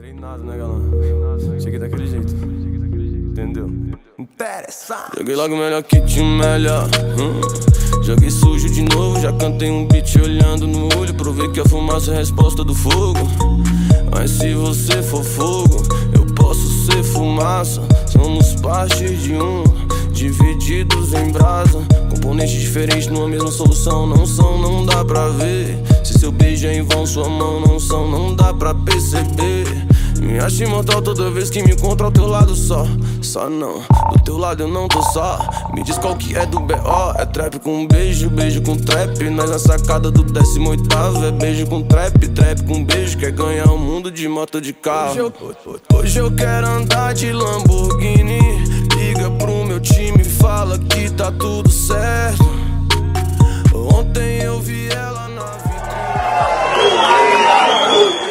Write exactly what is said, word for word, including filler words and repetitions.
Treinado, né, galã? Cheguei daquele jeito. Entendeu? Interessante. Joguei logo melhor que te melhor. hum. Joguei sujo de novo, já cantei um beat olhando no olho. Provei que a fumaça é a resposta do fogo. Mas se você for fogo, eu posso ser fumaça. Somos parte de um, divididos em brasa. Componentes diferentes numa mesma solução. Não são, não dá pra ver. Se seu beijo é em vão, sua mão não são, não dá pra perceber. Me acho imortal toda vez que me encontro ao teu lado só. Só não, do teu lado eu não tô só. Me diz qual que é do B O. É trap com beijo, beijo com trap. Nós na sacada do décimo oitavo. É beijo com trap, trap com beijo. Quer ganhar o mundo de moto de carro. Hoje eu, hoje eu quero andar de Lamborghini. Liga pro meu time, fala que tá tudo certo. Ontem eu vi ela na vitrine.